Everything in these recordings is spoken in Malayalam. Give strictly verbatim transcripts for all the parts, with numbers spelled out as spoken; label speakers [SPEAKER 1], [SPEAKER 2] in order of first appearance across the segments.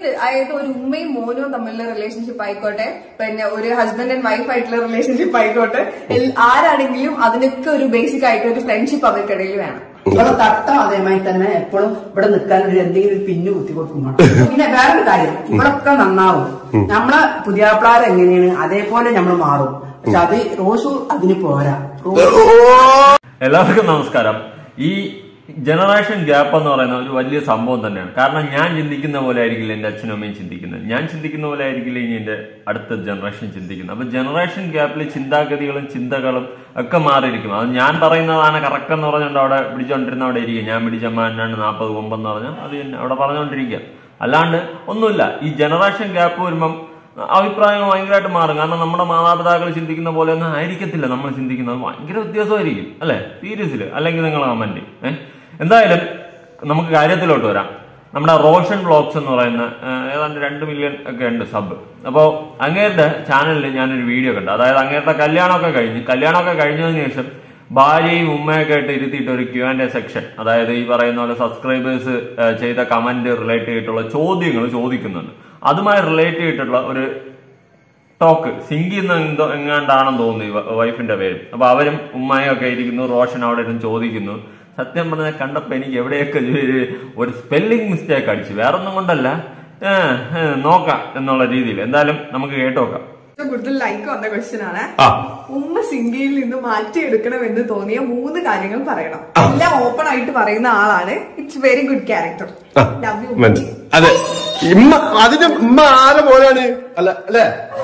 [SPEAKER 1] അതായത് ഒരു ഉമ്മയും മോനും തമ്മിലുള്ള റിലേഷൻഷിപ്പ് ആയിക്കോട്ടെ, പിന്നെ ഒരു ഹസ്ബൻഡ് ആൻഡ് വൈഫ് ആയിട്ടുള്ള റിലേഷൻഷിപ്പ് ആയിക്കോട്ടെ, ആരാണെങ്കിലും അതിനൊക്കെ ഒരു ബേസിക് ആയിട്ട് ഒരു ഫ്രണ്ട്ഷിപ്പ് അവർക്കിടയിൽ വേണം.
[SPEAKER 2] ഇവിടെ തട്ടം അതേമാതിരി തന്നെ എപ്പോഴും ഇവിടെ നിൽക്കാൻ ഒരു എന്തെങ്കിലും ഒരു പിന്നു കുത്തി കൊടുക്കുമ്പോൾ. പിന്നെ വേറൊരു കാര്യം, ഇവിടൊക്കെ നന്നാവും. നമ്മളെ പുതിയാപ്പിളാർ എങ്ങനെയാണ് അതേപോലെ നമ്മൾ മാറും. പക്ഷെ അത് റോസു അതിന് പോരാ.
[SPEAKER 3] എല്ലാവർക്കും നമസ്കാരം. ഈ ജനറേഷൻ ഗ്യാപ്പ് എന്ന് പറയുന്ന ഒരു വലിയ സംഭവം തന്നെയാണ്. കാരണം ഞാൻ ചിന്തിക്കുന്ന പോലെ ആയിരിക്കില്ല എന്റെ അച്ഛനും അമ്മയും ചിന്തിക്കുന്നത്, ഞാൻ ചിന്തിക്കുന്ന പോലെ ആയിരിക്കില്ല ഇനി എന്റെ അടുത്ത ജനറേഷൻ ചിന്തിക്കുന്നത്. അപ്പൊ ജനറേഷൻ ഗ്യാപ്പിൽ ചിന്താഗതികളും ചിന്തകളും ഒക്കെ മാറിയിരിക്കും. അത് ഞാൻ പറയുന്നതാണ് കറക്റ്റ് എന്ന് പറഞ്ഞുകൊണ്ട് അവിടെ പിടിച്ചോണ്ടിരുന്ന അവിടെ ഇരിക്കുക. ഞാൻ പിടിച്ചമ്മ എന്നാണ് നാൽപ്പത് കൊമ്പെന്ന് പറഞ്ഞാൽ അത് അവിടെ പറഞ്ഞുകൊണ്ടിരിക്കുക. അല്ലാണ്ട് ഒന്നുമില്ല. ഈ ജനറേഷൻ ഗ്യാപ്പ് വരുമ്പം അഭിപ്രായങ്ങൾ ഭയങ്കരമായിട്ട് മാറും. കാരണം നമ്മുടെ മാതാപിതാക്കൾ ചിന്തിക്കുന്ന പോലെ ഒന്നും ആയിരിക്കത്തില്ല നമ്മൾ ചിന്തിക്കുന്നത്. ഭയങ്കര വ്യത്യാസമായിരിക്കും അല്ലെ? സീരിയസില് അല്ലെങ്കിൽ നിങ്ങൾ കമന്റ്. ഏഹ് എന്തായാലും നമുക്ക് കാര്യത്തിലോട്ട് വരാം. നമ്മുടെ റോഷൻ വ്ളോഗ്സ് എന്ന് പറയുന്ന ഏതാണ്ട് രണ്ട് മില്യൺ ഒക്കെ ഉണ്ട് സബ്. അപ്പോൾ അങ്ങേരുടെ ചാനലിൽ ഞാനൊരു വീഡിയോ കണ്ടു. അതായത് അങ്ങേരുടെ കല്യാണമൊക്കെ കഴിഞ്ഞ് കല്യാണമൊക്കെ കഴിഞ്ഞതിന് ശേഷം ഭാര്യയും ഉമ്മയൊക്കെ ആയിട്ട് ഇരുത്തിയിട്ട് ഒരു ക്യു ആൻഡ് എ സെക്ഷൻ, അതായത് ഈ പറയുന്ന പോലെ സബ്സ്ക്രൈബേഴ്സ് ചെയ്ത കമന്റ് റിലേറ്റ് ചെയ്തിട്ടുള്ള ചോദ്യങ്ങൾ ചോദിക്കുന്നുണ്ട്. അതുമായി റിലേറ്റ് ചെയ്തിട്ടുള്ള ഒരു ടോക്ക് സിങ്കി എന്ന് എന്തോ എങ്ങാണ്ടാണെന്ന് തോന്നുന്നു വൈഫിന്റെ പേര്. അപ്പൊ അവരും ഉമ്മയും ഒക്കെ ഇരിക്കുന്നു, റോഷൻ അവിടെ ഇരുന്ന് ചോദിക്കുന്നു. സത്യം പറഞ്ഞാൽ കണ്ടപ്പോ എനിക്ക് എവിടെയൊക്കെ ഒരു സ്പെല്ലിംഗ് മിസ്റ്റേക്ക് അടിച്ചു. വേറൊന്നും കൊണ്ടല്ല, നോക്കാം എന്നുള്ള രീതിയിൽ. എന്തായാലും നമുക്ക് കേട്ടോക്കാം.
[SPEAKER 1] കൂടുതൽ ലൈക്ക് വന്ന ക്വസ്റ്റ്യൻ ആണ്, ഉമ്മ സിംഗിയിൽ നിന്ന് മാറ്റിയെടുക്കണമെന്ന് തോന്നിയ മൂന്ന് കാര്യങ്ങൾ പറയണം. എല്ലാം ഓപ്പൺ ആയിട്ട് പറയുന്ന ആളാണ്. It's very good character. Love you.
[SPEAKER 4] അതെ, ഇമ്മ അതിന്റെ ഉമ്മ ആരെ മോനാണ്? അല്ല അല്ലേ?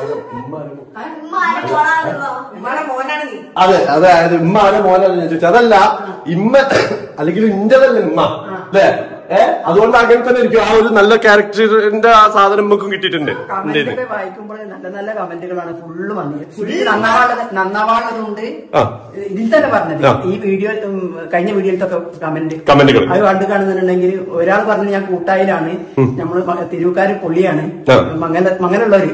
[SPEAKER 4] അതെ അതെ അതെ ഉമ്മ ആരെ മോനാണ് ഞാൻ ചോദിച്ചത്. അതല്ല ഇമ്മ അല്ലെങ്കിൽ ഇന്റതല്ല ഉമ്മ അല്ലേ? ഏഹ് അതുകൊണ്ട് അങ്ങനെ തന്നെ എനിക്ക് ആ ഒരു നല്ല ക്യാരക്ടറിന്റെ ആ സാധനം നമുക്കും കിട്ടിയിട്ടുണ്ട്.
[SPEAKER 2] കമന്റൊക്കെ വായിക്കുമ്പോൾ നല്ല നല്ല കമന്റുകളാണ് ഫുള്ള് വന്നത്. നന്നാവാളത് നന്നാവാളതുകൊണ്ട് ഇതിൽ തന്നെ പറഞ്ഞത് ഈ വീഡിയോ കഴിഞ്ഞ വീഡിയോയിലൊക്കെ കമന്റ്
[SPEAKER 4] കമന്റുകൾ
[SPEAKER 2] അത് കണ്ടു കാണുന്നുണ്ടെങ്കിൽ ഒരാൾ പറഞ്ഞു ഞാൻ കൂട്ടായിലാണ്, നമ്മള് തിരുവുക്കാര് പൊള്ളിയാണ്, മംഗല മംഗലുള്ളവര്.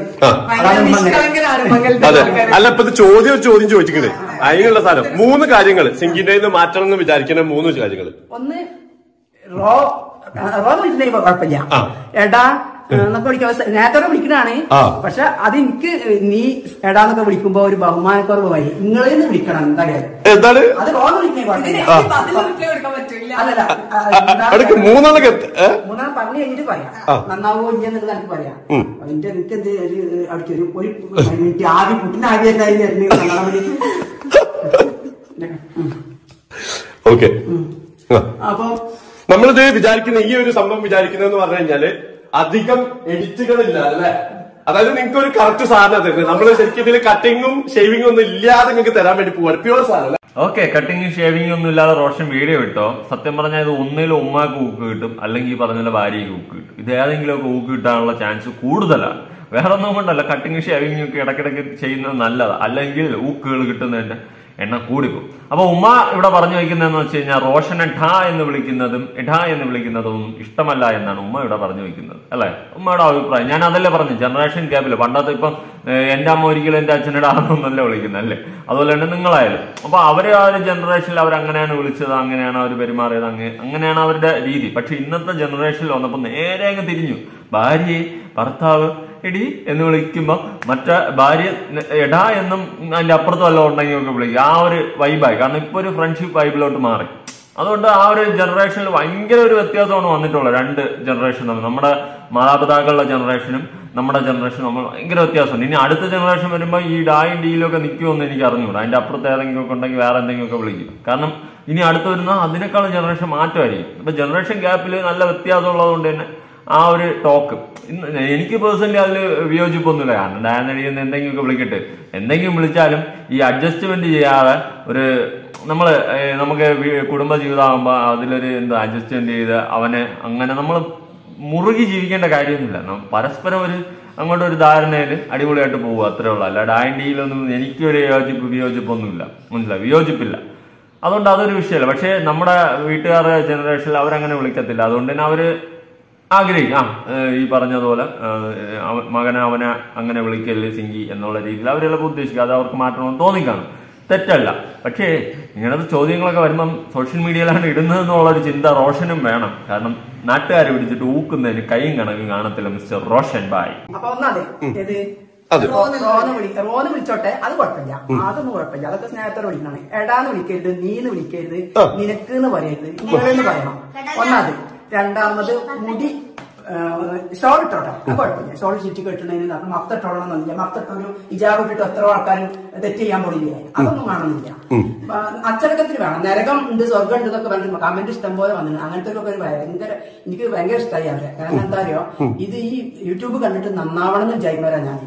[SPEAKER 4] അതെ അല്ല ഇപ്പൊ ഇത് ചോദ്യം ഒരു ചോദ്യം ചോദിച്ചിട്ടുണ്ട്. അതിനുള്ള സാധനം മൂന്ന് കാര്യങ്ങൾ സിംഗിന്റെ മാറ്റണം എന്ന് വിചാരിക്കുന്ന മൂന്ന് കാര്യങ്ങൾ. ഒന്ന്
[SPEAKER 2] റോ റോ വിളിച്ചിട്ടുണ്ടെങ്കിൽ കുഴപ്പമില്ല. എടാ എന്നൊക്കെ വിളിക്കാൻ നേരത്തെ വിളിക്കണാണ്. പക്ഷെ അത് എനിക്ക് നീ എടാന്നൊക്കെ വിളിക്കുമ്പോ ഒരു ബഹുമാനക്കുറവായി. നിങ്ങളെന്ന് വിളിക്കണം എന്തായാലും.
[SPEAKER 4] എന്താണ്
[SPEAKER 2] അത് റോ വിളിക്കണേ
[SPEAKER 4] മൂന്നാളൊക്കെ
[SPEAKER 2] മൂന്നാൾ പറഞ്ഞു കഴിഞ്ഞിട്ട് പറയാം നന്നാവോ ഇല്ലെന്നുള്ളത് എനിക്ക് പറയാം. അതിന്റെ എനിക്ക് എന്ത് അവിടേക്ക് ഒരു ഒരു മിനിറ്റ് ആദ്യം കുട്ടിന്റെ ആദ്യം
[SPEAKER 4] ഓക്കെ.
[SPEAKER 2] അപ്പൊ
[SPEAKER 4] നമ്മളിത് വിചാരിക്കുന്ന ഈ ഒരു സംഭവം വിചാരിക്കുന്നതെന്ന് പറഞ്ഞു കഴിഞ്ഞാല് അധികം എഡിറ്റുകളില്ല അല്ലെ? അതായത് നിങ്ങൾക്ക് ഒരു കറക്റ്റ് സാധനം തരുന്നത്. നമ്മള് ശരിക്കും ഇതിൽ കട്ടിങ്ങും ഷേവിങ്ങും ഒന്നും ഇല്ലാതെ നിങ്ങൾക്ക് തരാൻ വേണ്ടി പോവാണ്. പ്യൂർ സാധനം.
[SPEAKER 3] ഓക്കെ, കട്ടിങ്ങും ഷേവിങ്ങും ഒന്നും ഇല്ലാതെ റോഷൻ വീഡിയോ ഇട്ടോ. സത്യം പറഞ്ഞാൽ ഇത് ഒന്നിലും ഉമ്മാക്ക് ഊക്ക് കിട്ടും, അല്ലെങ്കിൽ ഈ പറഞ്ഞ ഭാര്യയ്ക്ക് ഊക്ക് കിട്ടും. ഇത് ഏതെങ്കിലും ഒക്കെ ഊക്ക് കിട്ടാനുള്ള ചാൻസ് കൂടുതലാണ്. വേറെ ഒന്നും കൊണ്ടല്ല, കട്ടിങ്ങും ഷേവിങ്ങും ഒക്കെ ഇടയ്ക്കിടയ്ക്ക് ചെയ്യുന്നത് നല്ലതാണ്. അല്ലെങ്കിൽ ഊക്കുകൾ കിട്ടുന്നതിന്റെ എണ്ണം കൂടിപ്പോകും. അപ്പൊ ഉമ്മ ഇവിടെ പറഞ്ഞു വയ്ക്കുന്നതെന്ന് വെച്ച് കഴിഞ്ഞാൽ റോഷനെ ഠാ എന്ന് വിളിക്കുന്നതും എഠാ എന്ന് വിളിക്കുന്നതും ഇഷ്ടമല്ല എന്നാണ് ഉമ്മ ഇവിടെ പറഞ്ഞു വയ്ക്കുന്നത് അല്ലെ? ഉമ്മയുടെ അഭിപ്രായം ഞാൻ അതല്ലേ പറഞ്ഞു. ജനറേഷൻ ഗ്യാപ്പില് പണ്ടത്തെ ഇപ്പം എന്റെ അമ്മ ഒരിക്കലും എന്റെ അച്ഛനോട് ആണെന്നല്ല വിളിക്കുന്നത് അല്ലേ? അതുപോലെ തന്നെ നിങ്ങളായാലും. അപ്പൊ അവര് ആ ഒരു ജനറേഷനിൽ അവരങ്ങനെയാണ് വിളിച്ചത്, അങ്ങനെയാണ് അവർ പെരുമാറിയത്, അങ്ങനെ അങ്ങനെയാണ് അവരുടെ രീതി. പക്ഷെ ഇന്നത്തെ ജനറേഷനിൽ വന്നപ്പോ നേരെ അങ്ങ് തിരിഞ്ഞു. ഭാര്യയെ ഭർത്താവ് എടി എന്ന് വിളിക്കുമ്പോ മറ്റേ ഭാര്യ എടാ എന്നും അതിന്റെ അപ്പുറത്ത് വല്ലതും ഉണ്ടെങ്കിൽ ഒക്കെ വിളിക്കും. ആ ഒരു വൈബായി. കാരണം ഇപ്പൊ ഒരു ഫ്രണ്ട്ഷിപ്പ് വൈബിലോട്ട് മാറി. അതുകൊണ്ട് ആ ഒരു ജനറേഷനിൽ ഭയങ്കര ഒരു വ്യത്യാസമാണ് വന്നിട്ടുള്ളത്. രണ്ട് ജനറേഷൻ തമ്മിൽ, നമ്മുടെ മാതാപിതാക്കളുടെ ജനറേഷനും നമ്മുടെ ജനറേഷനും നമ്മൾ ഭയങ്കര വ്യത്യാസമുണ്ട്. ഇനി അടുത്ത ജനറേഷൻ വരുമ്പോൾ ഈ ഡായും ഡീലും ഒക്കെ നിൽക്കുമെന്ന് എനിക്ക് അറിഞ്ഞുകൂടാ. അതിന്റെ അപ്പുറത്ത് ഏതെങ്കിലും ഒക്കെ ഉണ്ടെങ്കിൽ വേറെ എന്തെങ്കിലും ഒക്കെ വിളിക്കും. കാരണം ഇനി അടുത്ത് വരുന്ന അതിനേക്കാളും ജനറേഷൻ മാറ്റമായിരിക്കും. ഇപ്പൊ ജനറേഷൻ ഗ്യാപ്പിൽ നല്ല വ്യത്യാസം ഉള്ളത് കൊണ്ട് തന്നെ ആ ഒരു ടോക്ക് എനിക്ക് പേഴ്സണലി അതിൽ വിയോജിപ്പൊന്നുമില്ല. കാരണം ഡാനടിയെന്ന് എന്തെങ്കിലുമൊക്കെ വിളിക്കട്ടെ, എന്തെങ്കിലും വിളിച്ചാലും ഈ അഡ്ജസ്റ്റ്മെന്റ് ചെയ്യാതെ ഒരു നമ്മള് നമുക്ക് കുടുംബ ജീവിതമാകുമ്പോ അതിലൊരു എന്താ അഡ്ജസ്റ്റ്മെന്റ് ചെയ്ത് അവനെ അങ്ങനെ നമ്മൾ മുറുകി ജീവിക്കേണ്ട കാര്യമൊന്നുമില്ല. പരസ്പരം ഒരു അങ്ങോട്ട് ഒരു ധാരണയിൽ അടിപൊളിയായിട്ട് പോകുക, അത്രേ ഉള്ളൂ. അല്ല ഡാൻഡിയിലൊന്നും എനിക്കൊരു യോജിപ്പ് വിയോജിപ്പൊന്നുമില്ല, മനസ്സിലായി? വിയോജിപ്പില്ല. അതുകൊണ്ട് അതൊരു വിഷയമല്ല. പക്ഷെ നമ്മുടെ വീട്ടുകാരുടെ ജനറേഷനിൽ അവരങ്ങനെ വിളിക്കത്തില്ല. അതുകൊണ്ട് തന്നെ അവര് ആഗ്രഹിക്കും ആ ഈ പറഞ്ഞതുപോലെ മകനെ അവനെ അങ്ങനെ വിളിക്കല്ലേ സിംഗി എന്നുള്ള രീതിയിൽ അവർ ചിലപ്പോൾ ഉദ്ദേശിക്കുക. അത് അവർക്ക് മാറ്റണമെന്ന് തോന്നിക്കാണും. തെറ്റല്ല. പക്ഷേ ഇങ്ങനത്തെ ചോദ്യങ്ങളൊക്കെ വരുമ്പം സോഷ്യൽ മീഡിയയിലാണ് ഇടുന്നതെന്നുള്ളൊരു ചിന്ത റോഷനും വേണം. കാരണം നാട്ടുകാരെ പിടിച്ചിട്ട് ഊക്കുന്നതിന് കൈയും കണക്കും കാണത്തില്ല മിസ്റ്റർ റോഷൻ ബായ്.
[SPEAKER 2] അപ്പൊ ഒന്നാതെ റോന്ന് വിളിച്ചോട്ടെ, അത് കുഴപ്പമില്ല, അതൊന്നും കുഴപ്പമില്ല, അതൊക്കെ സ്നേഹത്തോടെ വിളിക്കണം. എടാന്ന് വിളിക്കരുത്, നീന്ന് വിളിക്കരുത്, നിനക്ക് എന്ന് പറയരുത്, ഇങ്ങളെന്ന് പറയണം. ഒന്നാത്. രണ്ടാമത് മുടി ഷോൾ ഇട്ടോട്ടെ, അത് കുഴപ്പമില്ല. ഷോൾ ചുറ്റി കെട്ടുന്നതിന് മഫ്ത ഇട്ടോളണമെന്നില്ല. മഫ്ത ഇട്ടൊരു ഇജാബ് ഇട്ടിട്ട് എത്ര ആൾക്കാരും തെറ്റ് ചെയ്യാൻ പോലില്ലേ, അതൊന്നും കാണുന്നില്ല. അച്ചടക്കത്തിന് വേണം. നരകം ഉണ്ട്, സ്വർഗം ഉണ്ട് എന്നൊക്കെ പറഞ്ഞിട്ട് കമന്റ് ഇഷ്ടം പോലെ വന്നിട്ടുണ്ട്. അങ്ങനത്തെ ഒക്കെ ഒരു ഭയങ്കര എനിക്ക് ഭയങ്കര ഇഷ്ടമായി അവരെ. കാരണം എന്താ അറിയോ, ഇത് ഈ യൂട്യൂബ് കണ്ടിട്ട് നന്നാവണം എന്ന് വിചാരിക്കുന്നവരാ ഞാൻ.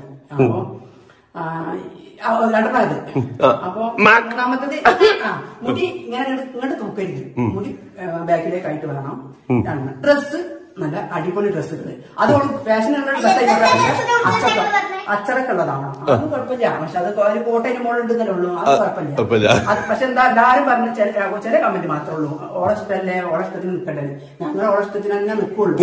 [SPEAKER 2] അപ്പൊ രണ്ടാമത് അപ്പൊ മൂന്നാമത്തത് മുടി ഇങ്ങനെ ഇങ്ങോട്ട് തൂക്കരുത്, മുടി ബാക്കിലേക്ക് ആയിട്ട് വേണം. ഡ്രസ്സ് നല്ല അടിപൊളി ഡ്രസ്സുകൾ, അതുകൊണ്ട് ഫാഷനുള്ള ഡ്രസ്സായിക്കോട്ടെ, അച്ചടക്കുള്ളതാണ്. അത് കുഴപ്പമില്ല. പക്ഷെ അത് ഒരു കോട്ടയുടെ മുകളിലുണ്ടെന്നല്ലേ ഉള്ളൂ, അത് കുഴപ്പമില്ല. പക്ഷെ എന്താ എല്ലാരും പറഞ്ഞ ചില കമന്റ് മാത്രമേ ഉള്ളൂ, ഓളഷ്ടല്ലേ ഓളഷ്ടത്തിന് നിൽക്കണ്ടേ. ഞങ്ങൾ ഓളഷ്ടത്തിന് തന്നെ നിൽക്കുള്ളൂ.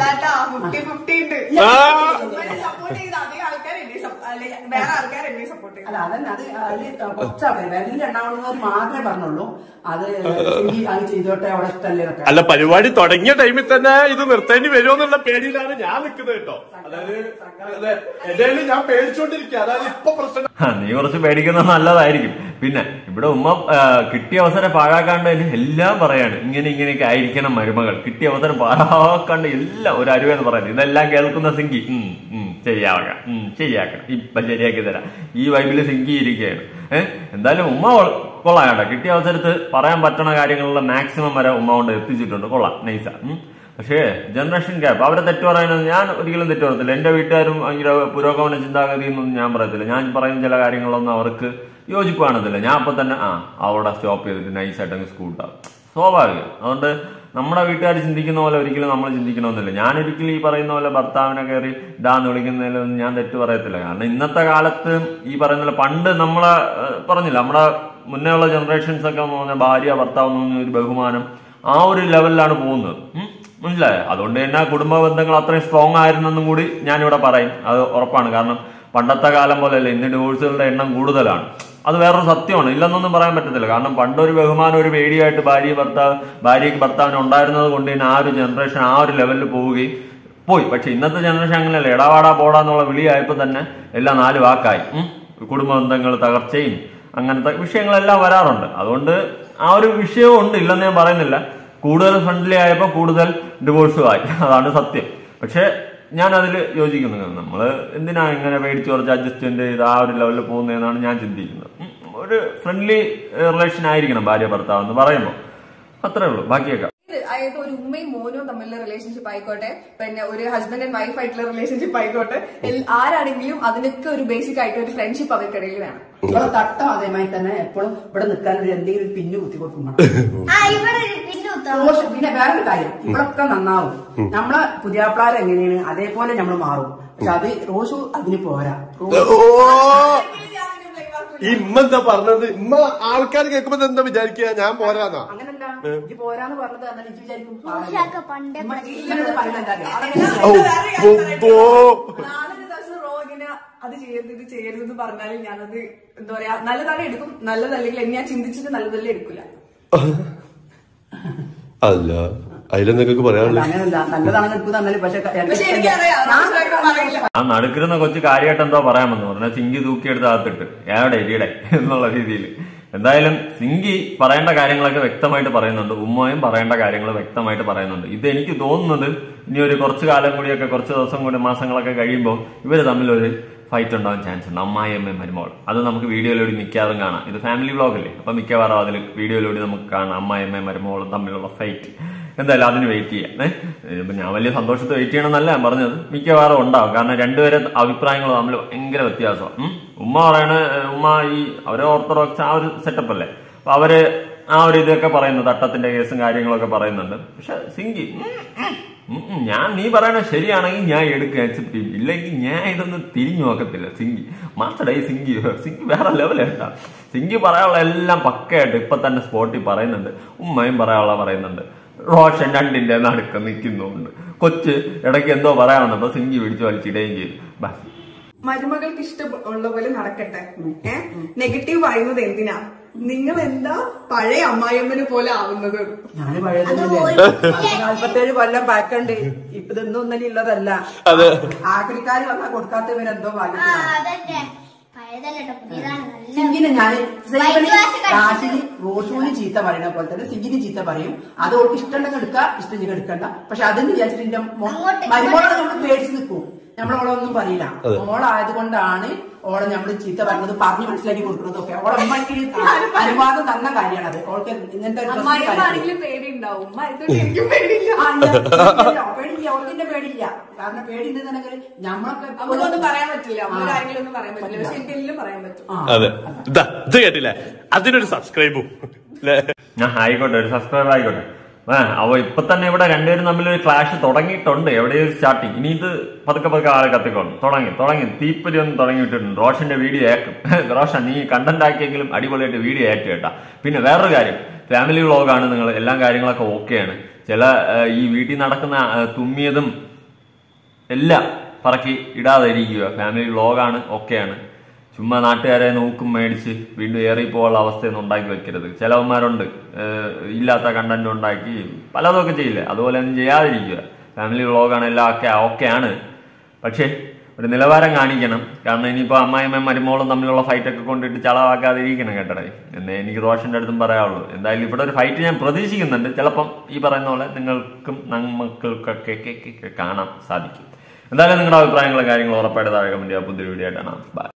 [SPEAKER 2] അല്ല അതന്നെ, അത് അതില് കുറച്ച് ആൾക്കാർ വേറെ രണ്ടാമത് മാത്രമേ പറഞ്ഞുള്ളൂ അത് അത് ചെയ്തോട്ടെ അവിടെ ഇഷ്ടല്ലേ എന്നൊക്കെ.
[SPEAKER 4] അല്ല, പരിപാടി തുടങ്ങിയ ടൈമിൽ തന്നെ ഇത് നിർത്തേണ്ടി വരുമോ എന്നുള്ള പേടിയിലാണ് ഞാൻ നിൽക്കുന്നത് കേട്ടോ. അതായത് എന്തായാലും ഞാൻ പേടിച്ചോണ്ടിരിക്കുക. അതായത് ഇപ്പൊ പ്രശ്നം
[SPEAKER 3] നീ കുറച്ച് പേടിക്കുന്നത് നല്ലതായിരിക്കും. പിന്നെ ഇവിടെ ഉമ്മ കിട്ടിയ അവസരം പാഴാക്കാണ്ട് തന്നെ എല്ലാം പറയാണ്. ഇങ്ങനെ ഇങ്ങനെയൊക്കെ ആയിരിക്കണം മരുമകൾ, കിട്ടിയ അവസരം പാഴാക്കാണ്ട് എല്ലാം ഒരു അരുവെന്ന് പറയുന്നത്. ഇതെല്ലാം കേൾക്കുന്ന സിങ്കി ഉം ഉം ശരിയാക്കാം, ഉം ശരിയാക്കണം, ഇപ്പൊ ശരിയാക്കി തരാം, ഈ വൈബില് സിങ്കി ഇരിക്കുകയാണ്. ഏഹ് എന്തായാലും ഉമ്മ കൊള്ളാം കേട്ടോ. കിട്ടിയ അവസരത്ത് പറയാൻ പറ്റുന്ന കാര്യങ്ങളിലെ മാക്സിമം വരെ ഉമ്മ കൊണ്ട് എത്തിച്ചിട്ടുണ്ട്. കൊള്ളാം, നൈസ. പക്ഷേ ജനറേഷൻ ഗ്യാപ്പ്, അവരെ തെറ്റു പറയുന്നത് ഞാൻ ഒരിക്കലും തെറ്റു പറയത്തില്ല. എന്റെ വീട്ടുകാരും ഭയങ്കര പുരോഗമന ചിന്താഗതി എന്നൊന്നും ഞാൻ പറയത്തില്ല. ഞാൻ പറയുന്ന ചില കാര്യങ്ങളൊന്നും അവർക്ക് യോജിപ്പ് കാണത്തില്ല. ഞാൻ അപ്പൊ തന്നെ ആ അവിടെ സ്റ്റോപ്പ് ചെയ്തിട്ട് നൈസായിട്ട് അങ്ങ് സ്കൂട്ടാവും, സ്വാഭാവികം. അതുകൊണ്ട് നമ്മുടെ വീട്ടുകാർ ചിന്തിക്കുന്ന പോലെ ഒരിക്കലും നമ്മൾ ചിന്തിക്കണമെന്നില്ല. ഞാൻ ഒരിക്കലും ഈ പറയുന്ന പോലെ ഭർത്താവിനെ കയറി ഡാന്ന് വിളിക്കുന്നതിലൊന്നും ഞാൻ തെറ്റ് പറയത്തില്ല. കാരണം ഇന്നത്തെ കാലത്ത് ഈ പറയുന്ന പോലെ പണ്ട് നമ്മളെ പറഞ്ഞില്ല, നമ്മുടെ മുന്നേ ഉള്ള ജനറേഷൻസ് ഒക്കെ പറഞ്ഞ ഭാര്യ ഭർത്താവ് എന്ന് ഒരു ബഹുമാനം ആ ഒരു ലെവലിലാണ് പോകുന്നത്. മനസ്സിലായോ? അതുകൊണ്ട് തന്നെ കുടുംബ ബന്ധങ്ങൾ അത്രയും സ്ട്രോങ് ആയിരുന്നെന്നും കൂടി ഞാനിവിടെ പറയും. അത് ഉറപ്പാണ്. കാരണം പണ്ടത്തെ കാലം പോലെയല്ല, ഇന്ന് ഡിവോഴ്സുകളുടെ എണ്ണം കൂടുതലാണ്. അത് വേറൊരു സത്യമാണ്, ഇല്ലെന്നൊന്നും പറയാൻ പറ്റത്തില്ല. കാരണം പണ്ടൊരു ബഹുമാനം ഒരു പേടിയായിട്ട് ഭാര്യ ഭർത്താവ് ഭാര്യയ്ക്ക് ഭർത്താവിന് ഉണ്ടായിരുന്നത് കൊണ്ട് തന്നെ ആ ഒരു ജനറേഷൻ ആ ഒരു ലെവലിൽ പോവുകയും പോയി. പക്ഷെ ഇന്നത്തെ ജനറേഷൻ അങ്ങനെയല്ല. എടാവാടാ പോടാന്നുള്ള വിളിയായപ്പോൾ തന്നെ എല്ലാം നാല് വാക്കായി. കുടുംബ ബന്ധങ്ങൾ തകർച്ചയും അങ്ങനത്തെ വിഷയങ്ങളെല്ലാം വരാറുണ്ട്. അതുകൊണ്ട് ആ ഒരു വിഷയവും ഉണ്ട്, ഇല്ലെന്ന് ഞാൻ പറയുന്നില്ല. കൂടുതൽ ഫ്രണ്ട്ലി ആയപ്പോൾ കൂടുതൽ ഡിവോഴ്സും ആയി, അതാണ് സത്യം. പക്ഷെ ഞാൻ അതിൽ യോജിക്കുന്നു. നമ്മൾ എന്തിനാ ഇങ്ങനെ പേടിച്ച് കുറച്ച് അഡ്ജസ്റ്റ്മെന്റ് ചെയ്ത് ആ ഒരു ലെവലിൽ പോകുന്നതെന്നാണ് ഞാൻ ചിന്തിക്കുന്നത്. ഒരു ഫ്രണ്ട്ലി റിലേഷൻ ആയിരിക്കണം ഭാര്യ ഭർത്താവ് എന്ന് പറയുമ്പോൾ, അത്രേ ഉള്ളൂ. ബാക്കിയൊക്കെ
[SPEAKER 1] അതായത് ഒരു ഉമ്മയും മോനും തമ്മിലുള്ള റിലേഷൻഷിപ്പ് ആയിക്കോട്ടെ, പിന്നെ ഒരു ഹസ്ബൻഡ് ആൻഡ് വൈഫ് ആയിട്ടുള്ള റിലേഷൻഷിപ്പ് ആയിക്കോട്ടെ, ആരാണെങ്കിലും അതിനൊക്കെ ഒരു ബേസിക് ആയിട്ട് ഒരു ഫ്രണ്ട്ഷിപ്പ് അവർക്കിടയിൽ വേണം.
[SPEAKER 2] ഇവിടെ തട്ടം അതേമായി തന്നെ എപ്പോഴും ഇവിടെ നിൽക്കാൻ ഒരു എന്തെങ്കിലും ഒരു പിന്നു കുത്തി കൊടുക്കുമ്പോൾ. പിന്നെ വേറൊരു കാര്യം, ഇവിടൊക്കെ നന്നാവും. നമ്മളെ പുതിയാപ്ലാർ എങ്ങനെയാണ് അതേപോലെ നമ്മൾ മാറും. പക്ഷെ അത് റോഷു അതിന് പോരാ.
[SPEAKER 4] ഇമ്മെന്താ പറഞ്ഞത്? ഇമ്മ ആൾക്കാർ കേൾക്കുമ്പോ എന്താ വിചാരിക്കുക? ഞാൻ പോരാന്നാ?
[SPEAKER 2] അങ്ങനല്ല, ഇത് പോരാന്ന് പറഞ്ഞത് അങ്ങനെ ഇജ്ജ് വിചാരിക്കും.
[SPEAKER 1] അത് ചെയ്യരുത് ഇത് ചെയ്യരുത് എന്ന് പറഞ്ഞാലും ഞാനത് എന്താ പറയാ നല്ലതാണ് എടുക്കും, നല്ലതല്ലെങ്കിൽ ഞാൻ ചിന്തിച്ചിട്ട് നല്ലതല്ലേ എടുക്കില്ല.
[SPEAKER 4] അല്ല അതിലെന്തൊക്കെ പറയാനുള്ളത്?
[SPEAKER 2] അങ്ങനല്ല, നല്ലതാണ് എടുക്കും.
[SPEAKER 3] ആ നടുക്കിരുന്ന കൊച്ചു കാര്യമായിട്ട് എന്തോ പറയാമെന്ന് പറഞ്ഞാൽ സിങ്കി തൂക്കിയെടുത്ത് അകത്തിട്ട് ഏടെ എരിയുടെ എന്നുള്ള രീതിയിൽ. എന്തായാലും സിങ്കി പറയേണ്ട കാര്യങ്ങളൊക്കെ വ്യക്തമായിട്ട് പറയുന്നുണ്ട്, ഉമ്മയും പറയേണ്ട കാര്യങ്ങൾ വ്യക്തമായിട്ട് പറയുന്നുണ്ട്. ഇത് എനിക്ക് തോന്നുന്നത് ഇനി ഒരു കുറച്ചു കാലം കൂടിയൊക്കെ, കുറച്ച് ദിവസം കൂടി, മാസങ്ങളൊക്കെ കഴിയുമ്പോൾ ഇവര് തമ്മിലൊരു ഫൈറ്റ് ഉണ്ടാവാൻ ചാൻസ് ഉണ്ട്. അമ്മായി അമ്മയും മരുമോൾ. അത് നമുക്ക് വീഡിയോയിലൂടെ മിക്കവാറും കാണാം. ഇത് ഫാമിലി വ്ളോഗല്ലേ, അപ്പൊ മിക്കവാറും അതിൽ വീഡിയോയിലൂടെ നമുക്ക് കാണാം അമ്മായി അമ്മയും മരുമോളും തമ്മിലുള്ള ഫൈറ്റ്. എന്തായാലും അതിന് വെയിറ്റ് ചെയ്യാം. ഏഹ് ഇപ്പൊ ഞാൻ വലിയ സന്തോഷത്തെ വെയിറ്റ് ചെയ്യണമെന്നല്ല ഞാൻ പറഞ്ഞത്, മിക്കവാറും ഉണ്ടാവും. കാരണം രണ്ടുപേരെ അഭിപ്രായങ്ങൾ തമ്മിൽ ഭയങ്കര വ്യത്യാസമാണ്. ഉമ്മ പറയണ ഉമ്മ ഈ അവരെ ഓർത്തഡോക്സ് ആ ഒരു സെറ്റപ്പ് അല്ലേ, അപ്പൊ അവര് ആ ഒരു ഇതൊക്കെ പറയുന്നു, തട്ടത്തിന്റെ കേസും കാര്യങ്ങളൊക്കെ പറയുന്നുണ്ട്. പക്ഷെ സിങ്കി ഞാൻ നീ പറയണ ശരിയാണെങ്കിൽ ഞാൻ എടുക്കുക, അക്സെപ്റ്റ് ചെയ്യും. ഇല്ലെങ്കിൽ ഞാൻ ഇതൊന്നും തിരിഞ്ഞു നോക്കത്തില്ല. സിങ്കി മാസ്റ്റഡേ സിങ്കി സിങ്കി വേറെ ലെവലേട്ടാ. സിങ്കി പറയാനുള്ള എല്ലാം പക്കയായിട്ട് ഇപ്പൊ തന്നെ സ്പോട്ടിൽ പറയുന്നുണ്ട്. ഉമ്മയും പറയാനുള്ള പറയുന്നുണ്ട്. റോഷൻ രണ്ടിന്റെ നടുക്ക് നിൽക്കുന്നുണ്ട്. കൊച്ച് ഇടയ്ക്ക് എന്തോ പറയാൻ വന്നപ്പോ സിങ്കി പിടിച്ചു വലിച്ചിടുകയും ചെയ്തു.
[SPEAKER 1] മരുമകൾക്ക് ഇഷ്ടമുള്ള പോലെ നടക്കട്ടെ. ഏഹ് നെഗറ്റീവ് പറയുന്നത് എന്തിനാ? നിങ്ങൾ എന്താ പഴയ അമ്മായിയമ്മനെ പോലെ ആവുന്നത്?
[SPEAKER 2] ഞാന് പഴയതല്ലേ, നാല്പത്തേഴ് കൊല്ലം പാക്കണ്ട്. ഇപ്പൊ ഇതൊന്നും ഒന്നും ഉള്ളതല്ല. ആക്രിക്കാര് വന്നാ കൊടുക്കാത്തവരെന്തോ സിങ്കിന് ഞാൻ റാഷിന് റോഷൂന് ചീത്ത പറയണ പോലെ തന്നെ സിങ്കിന് ചീത്ത പറയും. അത് ഓൾക്ക് ഇഷ്ടമുണ്ടെങ്കിൽ എടുക്കുക, ഇഷ്ടം എടുക്കണ്ട. പക്ഷെ അതെന്ന് വിചാരിച്ചിട്ട് എന്റെ മരുമോളെ നമ്മൾ പേടിച്ച് നിൽക്കും. നമ്മളോളൊന്നും പറയില്ല. ഓളായത് കൊണ്ടാണ് ഓളെ നമ്മള് ചീത്ത പറയുന്നത് പറഞ്ഞ് മനസ്സിലാക്കി കൊടുക്കുന്നതൊക്കെ. ഓളെ അമ്മയ്ക്ക് അനുവാദം തന്ന കാര്യമാണ് അത്. ഓൾക്ക് ഇങ്ങനത്തെ
[SPEAKER 1] പേടിയുണ്ടാവും.
[SPEAKER 2] പേടില്ല, ഓൾക്കിന്റെ പേടില്ല. കാരണം പേടിണ്ടെന്നുണ്ടെങ്കിൽ നമ്മളൊക്കെ
[SPEAKER 1] ഒന്നും പറയാൻ പറ്റില്ല, കാര്യങ്ങളൊന്നും പറയാൻ പറ്റില്ല. പക്ഷെ എന്തെങ്കിലും പറയാൻ പറ്റും.
[SPEAKER 4] അതെ, ഇത് കേട്ടില്ലേ? അതിനൊരു സബ്സ്ക്രൈബും
[SPEAKER 3] ആയിക്കോട്ടെ, ഒരു സബ്സ്ക്രൈബർ ആയിക്കോട്ടെ. ആ അവ ഇപ്പൊ തന്നെ ഇവിടെ രണ്ടുപേരും തമ്മിലൊരു ക്ലാഷ് തുടങ്ങിയിട്ടുണ്ട്. എവിടെയൊരു സ്റ്റാർട്ടിങ്. ഇനി ഇത് പതുക്കെ പതുക്കെ ആളെ കത്തിക്കോളും. തുടങ്ങി തുടങ്ങി തീപ്പൊരി ഒന്ന് തുടങ്ങിയിട്ടുണ്ട്. റോഷന്റെ വീഡിയോ ആക്കും. റോഷൻ നീ കണ്ടന്റ് ആക്കിയെങ്കിലും അടിപൊളിയായിട്ട് വീഡിയോ ആക്കി കേട്ടാ. പിന്നെ വേറൊരു കാര്യം, ഫാമിലി വ്ളോഗാണ് നിങ്ങൾ, എല്ലാ കാര്യങ്ങളൊക്കെ ഓക്കെയാണ്. ചില ഈ വീട്ടിൽ നടക്കുന്ന തുമ്മിയതും എല്ലാം പറക്കി ഇടാതെ ഇരിക്കുക. ഫാമിലി വ്ളോഗാണ്, ഓക്കെയാണ്. ചുമ്മാ നാട്ടുകാരെ നോക്കും മേടിച്ച് വീണ്ടും ഏറിപ്പോയുള്ള അവസ്ഥയൊന്നും ഉണ്ടാക്കി വെക്കരുത്. ചിലവന്മാരുണ്ട് ഇല്ലാത്ത കണ്ടന്റ് ഉണ്ടാക്കി പലതൊക്കെ ചെയ്യില്ല. അതുപോലെ ഒന്നും ചെയ്യാതിരിക്കുക. ഫാമിലി വ്ളോഗാണ്, എല്ലാം ഒക്കെ ഓക്കെയാണ്. പക്ഷേ ഒരു നിലവാരം കാണിക്കണം. കാരണം ഇനിയിപ്പോൾ അമ്മായിമ്മ മരുമോളും തമ്മിലുള്ള ഫൈറ്റൊക്കെ കൊണ്ടിട്ട് ചളവാക്കാതിരിക്കണം കേട്ടടേ എന്നേ എനിക്ക് റോഷന്റെ അടുത്തും പറയാവുള്ളൂ. എന്തായാലും ഇവിടെ ഒരു ഫൈറ്റ് ഞാൻ പ്രതീക്ഷിക്കുന്നുണ്ട്. ചിലപ്പം ഈ പറയുന്ന പോലെ നിങ്ങൾക്കും നമ്മൾക്കൊക്കെ കാണാൻ സാധിക്കും. എന്തായാലും നിങ്ങളുടെ അഭിപ്രായങ്ങളും കാര്യങ്ങളും ഉറപ്പായിട്ട് താഴെ കമന്റ് ചെയ്യുക. പുതിയൊരു വീഡിയോ ആയിട്ടാണ്. ബൈ.